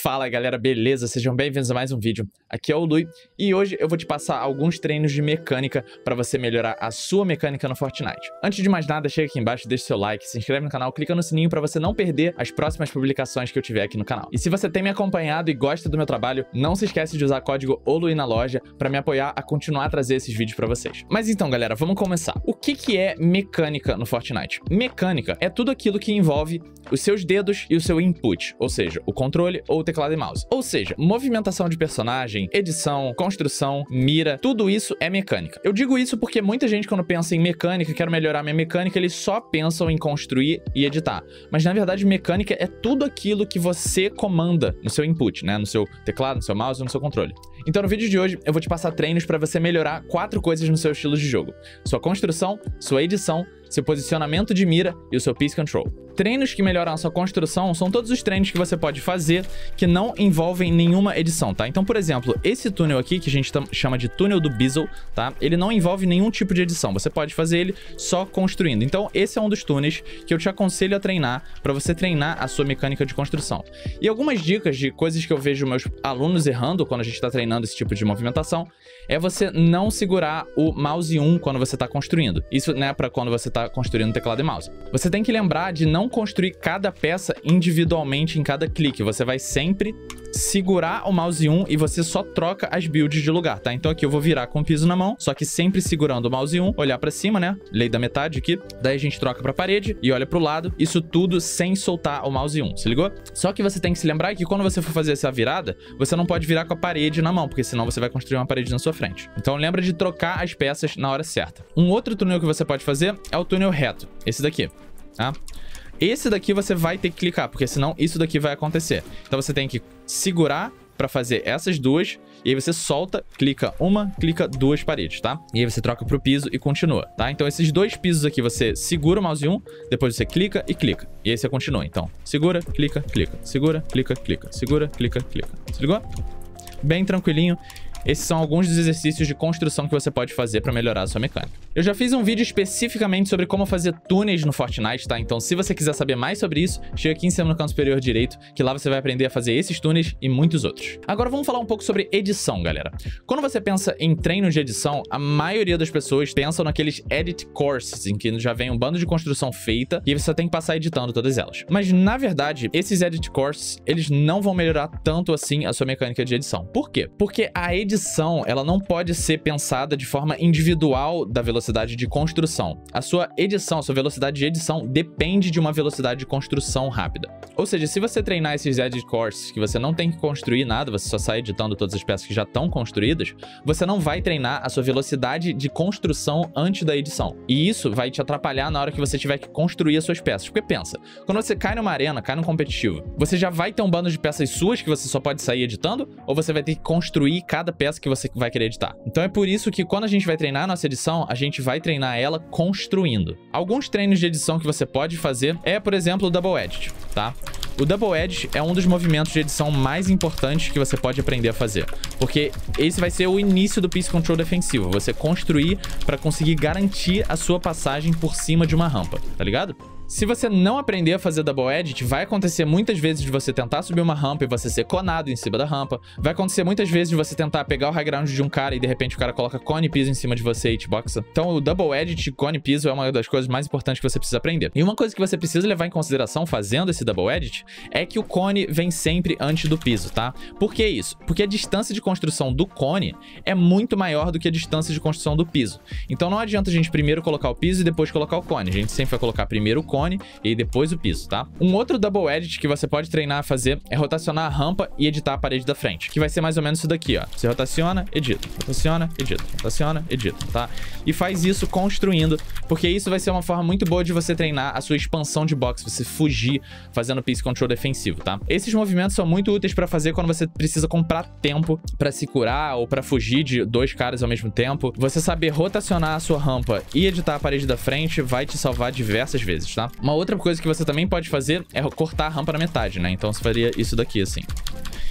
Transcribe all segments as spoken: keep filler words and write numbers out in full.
Fala galera, beleza? Sejam bem-vindos a mais um vídeo. Aqui é o Lui e hoje eu vou te passar alguns treinos de mecânica para você melhorar a sua mecânica no Fortnite. Antes de mais nada, chega aqui embaixo, deixa seu like, se inscreve no canal, clica no sininho para você não perder as próximas publicações que eu tiver aqui no canal. E se você tem me acompanhado e gosta do meu trabalho, não se esquece de usar código OLUI na loja para me apoiar a continuar a trazer esses vídeos para vocês. Mas então galera, vamos começar. O que que é mecânica no Fortnite? Mecânica é tudo aquilo que envolve os seus dedos e o seu input, ou seja, o controle ou o teclado e mouse. Ou seja, movimentação de personagem, edição, construção, mira, tudo isso é mecânica. Eu digo isso porque muita gente quando pensa em mecânica, quero melhorar minha mecânica, eles só pensam em construir e editar. Mas na verdade mecânica é tudo aquilo que você comanda no seu input, né? No seu teclado, no seu mouse, no seu controle. Então no vídeo de hoje eu vou te passar treinos para você melhorar quatro coisas no seu estilo de jogo: sua construção, sua edição, seu posicionamento de mira e o seu Piece Control. Treinos que melhoram a sua construção são todos os treinos que você pode fazer que não envolvem nenhuma edição, tá? Então, por exemplo, esse túnel aqui, que a gente chama de túnel do Bizzle, tá? Ele não envolve nenhum tipo de edição, você pode fazer ele só construindo. Então, esse é um dos túneis que eu te aconselho a treinar para você treinar a sua mecânica de construção. E algumas dicas de coisas que eu vejo meus alunos errando quando a gente está treinando esse tipo de movimentação é você não segurar o mouse um quando você está construindo. Isso, né, para quando você está construindo teclado e mouse. Você tem que lembrar de não construir cada peça individualmente em cada clique. Você vai sempre segurar o mouse um e você só troca as builds de lugar, tá? Então aqui eu vou virar com o piso na mão, só que sempre segurando o mouse um, olhar pra cima, né? Lei da metade aqui. Daí a gente troca pra parede e olha pro lado. Isso tudo sem soltar o mouse um, se ligou? Só que você tem que se lembrar que quando você for fazer essa virada, você não pode virar com a parede na mão, porque senão você vai construir uma parede na sua frente. Então lembra de trocar as peças na hora certa. Um outro túnel que você pode fazer é o túnel reto, esse daqui, tá? Esse daqui você vai ter que clicar, porque senão isso daqui vai acontecer. Então você tem que segurar para fazer essas duas, e aí você solta, clica uma, clica duas paredes, tá? E aí você troca pro piso e continua, tá? Então esses dois pisos aqui você segura o mouse um, depois você clica e clica. E aí você continua. Então, segura, clica, clica, segura, clica, clica, segura, clica, clica. Se ligou? Bem tranquilinho. Esses são alguns dos exercícios de construção que você pode fazer para melhorar a sua mecânica. Eu já fiz um vídeo especificamente sobre como fazer túneis no Fortnite, tá? Então se você quiser saber mais sobre isso, chega aqui em cima no canto superior direito, que lá você vai aprender a fazer esses túneis e muitos outros. Agora vamos falar um pouco sobre edição, galera. Quando você pensa em treino de edição, a maioria das pessoas pensam naqueles edit courses, em que já vem um bando de construção feita e você tem que passar editando todas elas. Mas na verdade, esses edit courses, eles não vão melhorar tanto assim a sua mecânica de edição. Por quê? Porque a edição edição, ela não pode ser pensada de forma individual da velocidade de construção. A sua edição, a sua velocidade de edição depende de uma velocidade de construção rápida. Ou seja, se você treinar esses edit courses que você não tem que construir nada, você só sai editando todas as peças que já estão construídas, você não vai treinar a sua velocidade de construção antes da edição. E isso vai te atrapalhar na hora que você tiver que construir as suas peças. Porque pensa, quando você cai numa arena, cai num competitivo, você já vai ter um bando de peças suas que você só pode sair editando, ou você vai ter que construir cada peça que você vai querer editar. Então é por isso que quando a gente vai treinar a nossa edição, a gente vai treinar ela construindo. Alguns treinos de edição que você pode fazer é, por exemplo, o Double Edit, tá? O Double Edit é um dos movimentos de edição mais importantes que você pode aprender a fazer, porque esse vai ser o início do Piece Control defensivo, você construir para conseguir garantir a sua passagem por cima de uma rampa, tá ligado? Se você não aprender a fazer Double Edit, vai acontecer muitas vezes de você tentar subir uma rampa e você ser conado em cima da rampa. Vai acontecer muitas vezes de você tentar pegar o high ground de um cara e de repente o cara coloca cone piso em cima de você e hitboxa. Então o Double Edit cone piso é uma das coisas mais importantes que você precisa aprender. E uma coisa que você precisa levar em consideração fazendo esse Double Edit é que o cone vem sempre antes do piso, tá? Por que isso? Porque a distância de construção do cone é muito maior do que a distância de construção do piso. Então não adianta a gente primeiro colocar o piso e depois colocar o cone. A gente sempre vai colocar primeiro o cone e depois o piso, tá? Um outro Double Edit que você pode treinar a fazer é rotacionar a rampa e editar a parede da frente, que vai ser mais ou menos isso daqui, ó. Você rotaciona, edita, rotaciona, edita, rotaciona, edita, tá? E faz isso construindo, porque isso vai ser uma forma muito boa de você treinar a sua expansão de box, você fugir fazendo Piece Control defensivo, tá? Esses movimentos são muito úteis pra fazer quando você precisa comprar tempo pra se curar ou pra fugir de dois caras ao mesmo tempo. Você saber rotacionar a sua rampa e editar a parede da frente vai te salvar diversas vezes, tá? Uma outra coisa que você também pode fazer é cortar a rampa na metade, né? Então você faria isso daqui, assim.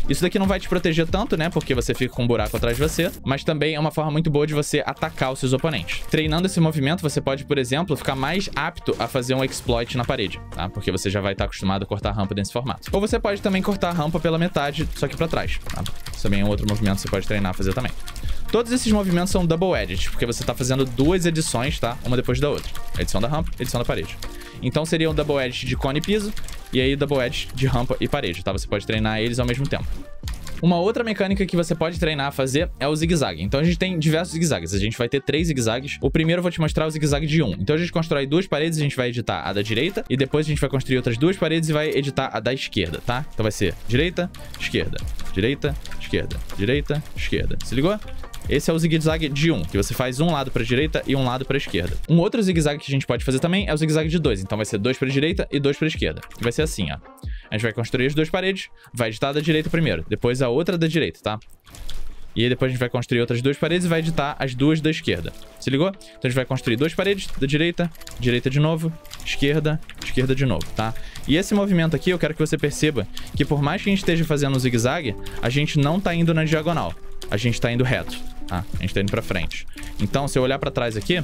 Isso daqui não vai te proteger tanto, né? Porque você fica com um buraco atrás de você, mas também é uma forma muito boa de você atacar os seus oponentes. Treinando esse movimento, você pode, por exemplo, ficar mais apto a fazer um exploit na parede, tá? Porque você já vai estar acostumado a cortar a rampa nesse formato. Ou você pode também cortar a rampa pela metade, só que pra trás, tá? Isso também é um outro movimento que você pode treinar a fazer também. Todos esses movimentos são double edit, porque você tá fazendo duas edições, tá? Uma depois da outra. Edição da rampa, edição da parede. Então seria um double edit de cone e piso, e aí double edit de rampa e parede, tá? Você pode treinar eles ao mesmo tempo. Uma outra mecânica que você pode treinar a fazer é o zigue-zague. Então a gente tem diversos zigue-zagues. A gente vai ter três zigue-zagues. O primeiro eu vou te mostrar o zigue-zague de um. Então a gente constrói duas paredes, a gente vai editar a da direita, e depois a gente vai construir outras duas paredes e vai editar a da esquerda, tá? Então vai ser direita, esquerda, direita, esquerda, direita, esquerda. Se ligou? Esse é o zigue-zague de um, que você faz um lado para a direita e um lado para a esquerda. Um outro zigue-zague que a gente pode fazer também é o zigue-zague de dois. Então vai ser dois para a direita e dois para a esquerda. E vai ser assim, ó. A gente vai construir as duas paredes, vai editar a da direita primeiro, depois a outra da direita, tá? E aí depois a gente vai construir outras duas paredes e vai editar as duas da esquerda. Se ligou? Então a gente vai construir duas paredes da direita, direita de novo, esquerda, esquerda de novo, tá? E esse movimento aqui eu quero que você perceba que por mais que a gente esteja fazendo um zigue-zague, a gente não tá indo na diagonal. A gente tá indo reto, tá? A gente tá indo pra frente. Então se eu olhar pra trás aqui,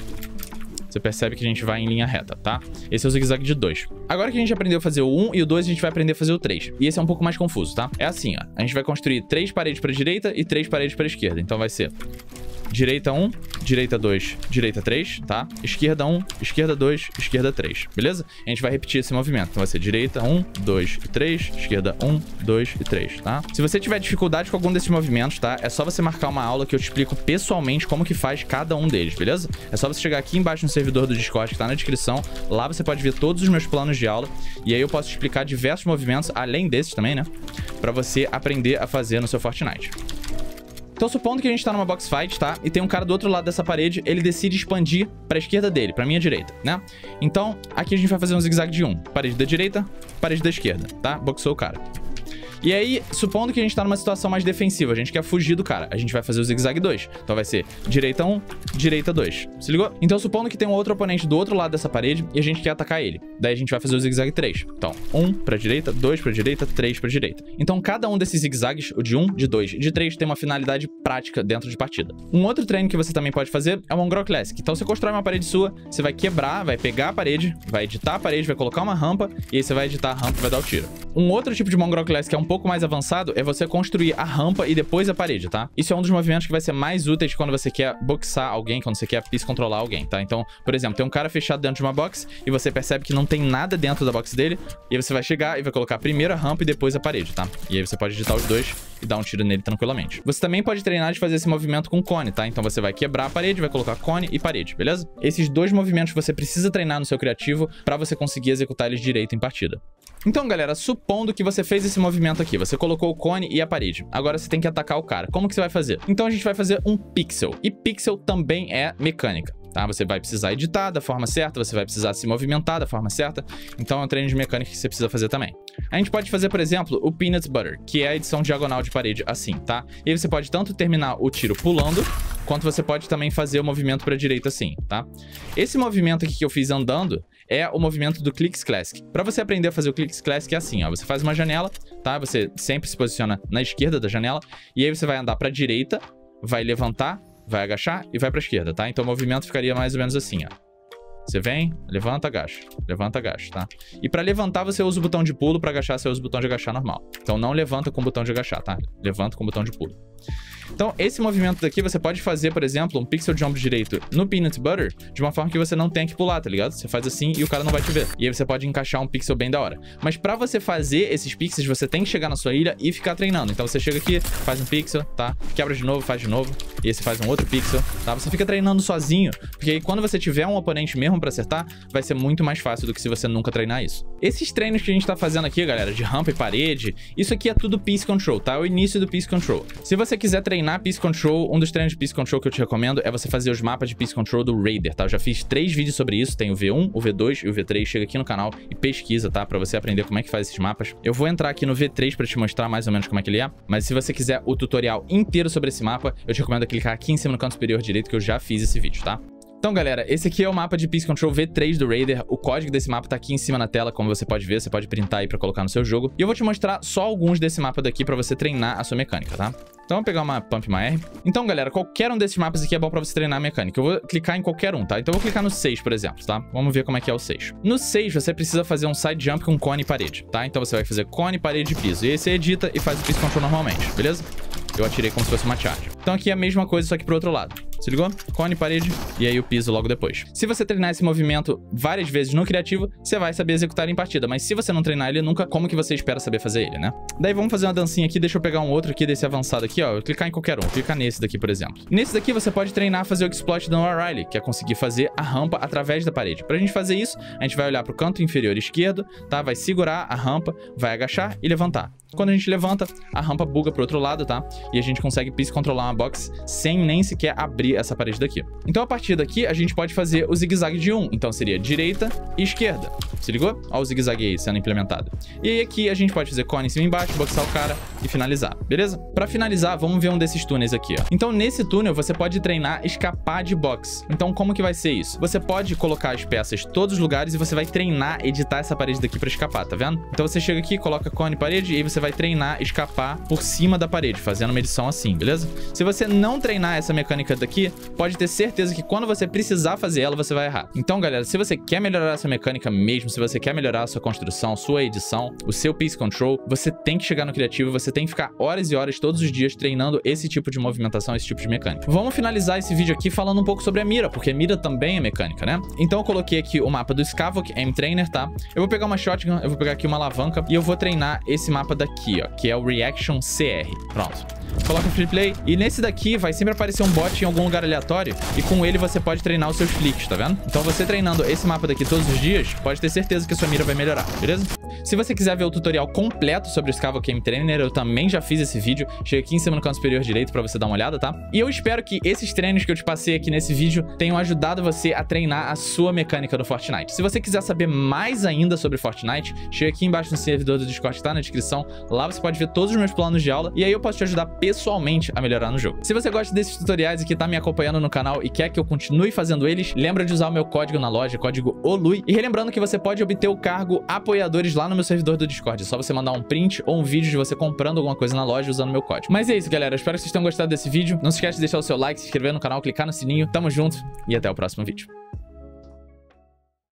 você percebe que a gente vai em linha reta, tá? Esse é o zigue-zague de dois. Agora que a gente aprendeu a fazer o um e o dois, a gente vai aprender a fazer o três. E esse é um pouco mais confuso, tá? É assim, ó. A gente vai construir três paredes pra direita e três paredes pra esquerda. Então vai ser direita um, direita dois, direita três, tá? Esquerda um, esquerda dois, esquerda três, beleza? A gente vai repetir esse movimento. Então vai ser direita um, dois e três, esquerda um, dois e três, tá? Se você tiver dificuldade com algum desses movimentos, tá? É só você marcar uma aula que eu te explico pessoalmente como que faz cada um deles, beleza? É só você chegar aqui embaixo no servidor do Discord que tá na descrição. Lá você pode ver todos os meus planos de aula e aí eu posso te explicar diversos movimentos, além desses também, né? Pra você aprender a fazer no seu Fortnite. Então, supondo que a gente tá numa box fight, tá? E tem um cara do outro lado dessa parede, ele decide expandir pra esquerda dele, pra minha direita, né? Então, aqui a gente vai fazer um zigue-zague de um. Parede da direita, parede da esquerda, tá? Boxou o cara. E aí, supondo que a gente tá numa situação mais defensiva, a gente quer fugir do cara, a gente vai fazer o zigue-zague dois. Então vai ser direita um, direita dois. Se ligou? Então, supondo que tem um outro oponente do outro lado dessa parede e a gente quer atacar ele. Daí a gente vai fazer o zigue-zague três. Então, um pra direita, dois pra direita, três pra direita. Então, cada um desses zigue-zagues, o de um, de dois e de três, tem uma finalidade prática dentro de partida. Um outro treino que você também pode fazer é o Mongrel Classic. Então, você constrói uma parede sua, você vai quebrar, vai pegar a parede, vai editar a parede, vai colocar uma rampa e aí você vai editar a rampa e vai dar o tiro. Um outro tipo de Mongrel Classic que é um pouco mais avançado é você construir a rampa e depois a parede, tá? Isso é um dos movimentos que vai ser mais úteis quando você quer boxar alguém, quando você quer piece controlar alguém, tá? Então, por exemplo, tem um cara fechado dentro de uma box e você percebe que não tem nada dentro da box dele e aí você vai chegar e vai colocar primeiro a rampa e depois a parede, tá? E aí você pode editar os dois e dar um tiro nele tranquilamente. Você também pode treinar de fazer esse movimento com cone, tá? Então você vai quebrar a parede, vai colocar cone e parede, beleza? Esses dois movimentos você precisa treinar no seu criativo pra você conseguir executar eles direito em partida. Então, galera, supondo que você fez esse movimento aqui, você colocou o cone e a parede. Agora você tem que atacar o cara. Como que você vai fazer? Então a gente vai fazer um pixel. E pixel também é mecânica, tá? Você vai precisar editar da forma certa, você vai precisar se movimentar da forma certa. Então é um treino de mecânica que você precisa fazer também. A gente pode fazer, por exemplo, o Peanut Butter, que é a edição diagonal de parede assim, tá? E aí você pode tanto terminar o tiro pulando, quanto você pode também fazer o movimento para a direita assim, tá? Esse movimento aqui que eu fiz andando é o movimento do Clicks Classic. Para você aprender a fazer o Clicks Classic é assim, ó. Você faz uma janela, tá? Você sempre se posiciona na esquerda da janela e aí você vai andar para a direita, vai levantar, vai agachar e vai para a esquerda, tá? Então o movimento ficaria mais ou menos assim, ó. Você vem, levanta, agacha. Levanta, agacha, tá? E pra levantar, você usa o botão de pulo. Pra agachar, você usa o botão de agachar normal. Então não levanta com o botão de agachar, tá? Levanta com o botão de pulo. Então, esse movimento daqui, você pode fazer, por exemplo, um pixel jump direito no Peanut Butter de uma forma que você não tenha que pular, tá ligado? Você faz assim e o cara não vai te ver. E aí você pode encaixar um pixel bem da hora. Mas pra você fazer esses pixels, você tem que chegar na sua ilha e ficar treinando. Então você chega aqui, faz um pixel, tá? Quebra de novo, faz de novo. E aí você faz um outro pixel, tá? Você fica treinando sozinho, porque aí quando você tiver um oponente mesmo pra acertar, vai ser muito mais fácil do que se você nunca treinar isso. Esses treinos que a gente tá fazendo aqui, galera, de rampa e parede, isso aqui é tudo Piece Control, tá? É o início do Piece Control. Se você quiser treinar Piece Control, um dos treinos de Piece Control que eu te recomendo é você fazer os mapas de Piece Control do Raider, tá? Eu já fiz três vídeos sobre isso, tem o V um, o V dois e o V três. Chega aqui no canal e pesquisa, tá? Pra você aprender como é que faz esses mapas. Eu vou entrar aqui no V três pra te mostrar mais ou menos como é que ele é, mas se você quiser o tutorial inteiro sobre esse mapa, eu te recomendo clicar aqui em cima no canto superior direito que eu já fiz esse vídeo, tá? Então, galera, esse aqui é o mapa de Peace Control V três do Raider. O código desse mapa tá aqui em cima na tela, como você pode ver. Você pode printar aí pra colocar no seu jogo. E eu vou te mostrar só alguns desse mapa daqui pra você treinar a sua mecânica, tá? Então, vamos pegar uma Pump uma R. Então, galera, qualquer um desses mapas aqui é bom pra você treinar a mecânica. Eu vou clicar em qualquer um, tá? Então, eu vou clicar no seis, por exemplo, tá? Vamos ver como é que é o seis. No seis, você precisa fazer um side jump com cone e parede, tá? Então, você vai fazer cone, parede e piso. E aí você edita e faz o Peace Control normalmente, beleza? Eu atirei como se fosse uma charge. Então, aqui é a mesma coisa, só que pro outro lado. Se ligou? Cone, parede e aí o piso logo depois. Se você treinar esse movimento várias vezes no criativo, você vai saber executar ele em partida. Mas se você não treinar ele nunca, como que você espera saber fazer ele, né? Daí vamos fazer uma dancinha aqui. Deixa eu pegar um outro aqui desse avançado aqui, ó. Eu clicar em qualquer um. Vou clicar nesse daqui, por exemplo. Nesse daqui você pode treinar a fazer o exploit da Noah Riley, que é conseguir fazer a rampa através da parede. Pra gente fazer isso, a gente vai olhar pro canto inferior esquerdo, tá? Vai segurar a rampa, vai agachar e levantar. Quando a gente levanta, a rampa buga pro outro lado, tá? E a gente consegue Peace controlar uma box sem nem sequer abrir essa parede daqui. Então, a partir daqui, a gente pode fazer o zigue-zague de um. Então, seria direita e esquerda. Se ligou? Olha o zigue-zague aí sendo implementado. E aí, aqui, a gente pode fazer cone em cima e embaixo, boxar o cara e finalizar, beleza? Pra finalizar, vamos ver um desses túneis aqui, ó. Então, nesse túnel, você pode treinar escapar de box. Então, como que vai ser isso? Você pode colocar as peças em todos os lugares e você vai treinar, editar essa parede daqui pra escapar, tá vendo? Então, você chega aqui, coloca cone, parede e aí você vai treinar escapar por cima da parede, fazendo uma edição assim, beleza? Se você não treinar essa mecânica daqui, pode ter certeza que quando você precisar fazer ela, você vai errar. Então, galera, se você quer melhorar essa mecânica mesmo, se você quer melhorar a sua construção, sua edição, o seu Peace Control, você tem que chegar no criativo, você tem que ficar horas e horas todos os dias treinando esse tipo de movimentação, esse tipo de mecânica. Vamos finalizar esse vídeo aqui falando um pouco sobre a mira, porque a mira também é mecânica, né? Então eu coloquei aqui o mapa do Scavok, Aim Trainer, tá? Eu vou pegar uma shotgun, eu vou pegar aqui uma alavanca e eu vou treinar esse mapa daqui, ó, que é o Reaction C R. Pronto. Coloca o free play e nesse daqui vai sempre aparecer um bot em algum lugar aleatório e com ele você pode treinar os seus flicks, tá vendo? Então você treinando esse mapa daqui todos os dias, pode ter certeza que a sua mira vai melhorar, beleza? Se você quiser ver o tutorial completo sobre o Scavok Aim Trainer, eu também já fiz esse vídeo, chega aqui em cima no canto superior direito pra você dar uma olhada, tá? E eu espero que esses treinos que eu te passei aqui nesse vídeo tenham ajudado você a treinar a sua mecânica do Fortnite. Se você quiser saber mais ainda sobre Fortnite, chega aqui embaixo no servidor do Discord, tá na descrição, lá você pode ver todos os meus planos de aula e aí eu posso te ajudar pessoalmente a melhorar no jogo. Se você gosta desses tutoriais e que tá me acompanhando no canal e quer que eu continue fazendo eles, lembra de usar o meu código na loja, código OLUI, e relembrando que você pode obter o cargo apoiadores lá no meu servidor do Discord. É só você mandar um print ou um vídeo de você comprando alguma coisa na loja usando o meu código. Mas é isso, galera. Eu espero que vocês tenham gostado desse vídeo. Não se esquece de deixar o seu like, se inscrever no canal, clicar no sininho. Tamo junto e até o próximo vídeo.